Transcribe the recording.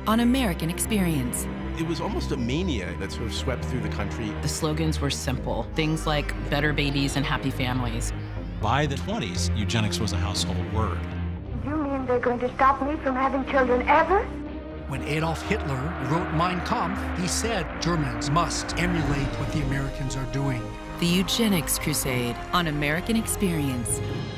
on American Experience. It was almost a mania that sort of swept through the country. The slogans were simple, things like better babies and happy families. By the 20s, eugenics was a household word. You mean they're going to stop me from having children ever? When Adolf Hitler wrote Mein Kampf, he said Germans must emulate what the Americans are doing. The Eugenics Crusade on American Experience.